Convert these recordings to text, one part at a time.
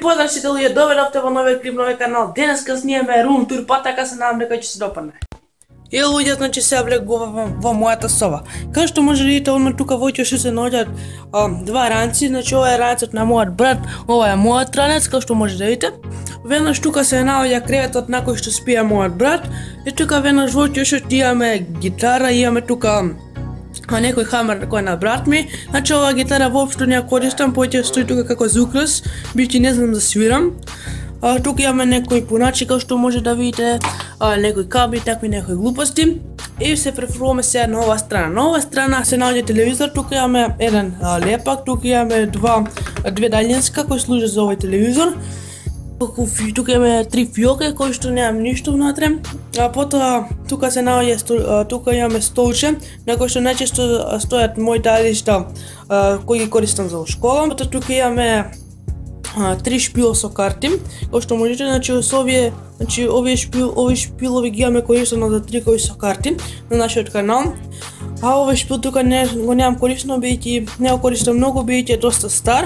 pozdrav сите луѓе, доведовте во новиот клип, новиот канал. Денеска снимаме рум тур, па така се надам дека ќе се допадне. И луѓе, значи се влегувам во мојата соба. Како што може да видите, одма тука во ќе се наоѓаат два ранци, значи ова е ранцот на мојот брат, ова е мојот ранец, како што може да видите. Веднаш тука се наоѓа креветот на кој што спија мојот брат, и тука веднаш во ќе имаме гитара, имаме тука некој хамер кој на брат ми. Значи ова гитара воопшто не ја користам, поќе стои тука како звукрас, бидејќи не знам да свирам. Тука имаме некои пуначи, како што може да видите, некои кабли, такви некои глупости. И се префрлуваме сега на ова страна. На ова страна се наоѓа телевизор, тука имаме еден лепак, тука имаме две далјинска кои служат за овој телевизор. Тука имаме три фиоки кои што немам ништо внатре. Потоа тука се наоѓа тука имаме столче на кој што најчесто стојат мои дадишта кои ги користам за школа. Потоа тука имаме три шпил со карти, кои што можете, значи овие шпилови ги имаме користено за три кои со карти на нашиот канал. Овој шпил тука го немам користено, бидејќи не го користам многу, бидејќи е доста стар.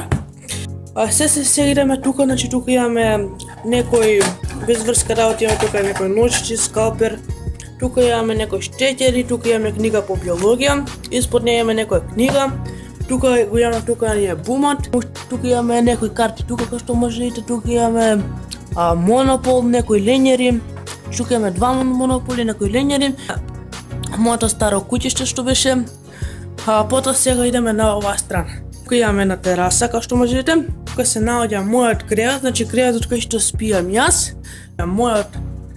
Се идеме тука, значи тука имаме некои безврска работи, имаме тука некој ножичи, скалпер, тука имаме некои штетери, тука имаме книга по биологија, испод неја имаме некоја книга, тука го имаме, тука е бумат, тука имаме некои карти, тука како што може да видите, тука имаме монопол, некои ленјери, тука имаме два монополи, некои ленјери, моето старо куќиште што беше, потоа сега идеме на оваа страна. Тука имаме на тераса, како што може да видите, тука се наоѓа мојот кревет, значи креветот кај што спијам јас, мојот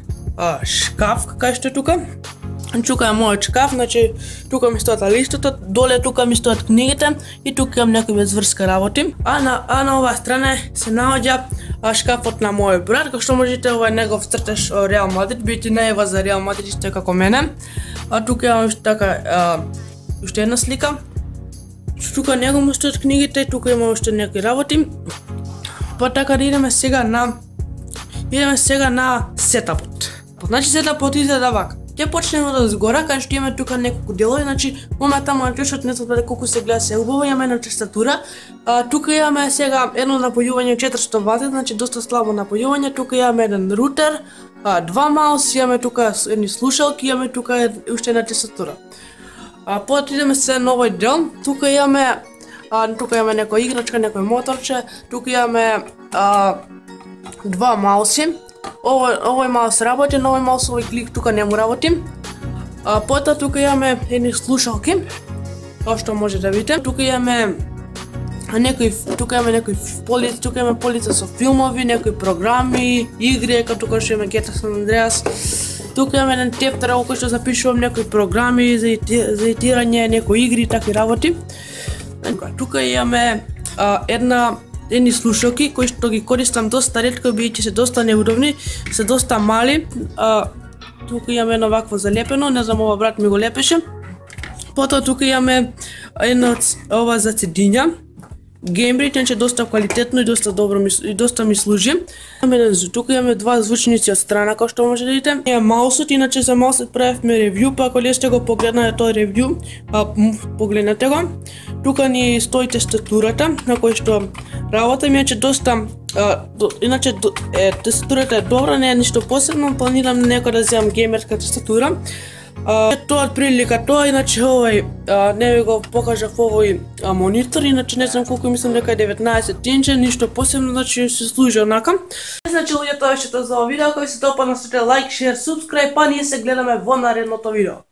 шкаф кај што е тука. Тука е мојот шкаф, значи тука ми стоат листото, доле тука ми стоат книгите и тука имам некои безврска работи. А на оваа страна се наоѓа шкафот на мојот брат, како што можете, ова е негов цртеж Реал Мадрид, бидејќи најава за Реал Мадрид исто како мене. Тука имам уште една слика. Тука него му стоят книгите, тука има уште некои работи. Па така да идеме сега на сетапот. Значи сетапот изгледа вака. Ќе почнеме од згора, кај што имаме тука неколку делови, значи момента мониторот не знам колку се гледа се убаво, имаме една тастатура. Тука имаме сега едно напојување 400 вати, значи доста слабо напојување. Тука имаме еден рутер, два маус, имаме тука едни слушалки, имаме тука уште една тастатура. Потоа идеме се на овој дел, тука имаме некоја играчка, некој моторче, тука имаме два мауси. Овој маус работи, на овој маусови клик тука не му работи. Потоа тука имаме едни слушалки, како што може да видите. Тука имаме некои полици, тука имаме полица со филмови, некои програми, игри, како тука што имаме GTA San Andreas. Тука имаме еден тефтер кој што запишувам некои програми за едитирање, некои игри и такви работи. Тука имаме едни слушалки кои што ги користам доста ретко, бидејќи се доста неудобни, се доста мали. Тука имаме едно вакво залепено, не знам, ова брат ми го лепеше. Потоа тука имаме едно ова за цедиња. Геймбрид, значи доста квалитетно и доста добро и доста ми служи. Тука имаме два звучници од страна, како што може да видите. Е маусот, иначе за маусот правевме ревју, па ако ли сте го погледнале тој ревју, погледнете го. Тука ни стои тастатурата, на кој што работа ми е че доста иначе тастатурата е добра, не е ништо посебно, планирам некој да земам геймерска тастатура. Тоа од прилика, иначе овој не ви го покажав овој монитор, иначе не знам колку, мислам дека е 19 инче, ништо посебно, значи се служи онака. Значи луѓе, тоа е што за овој видео, кој се допадна, сте лайк, шер, субскрайб, па ние се гледаме во наредното видео.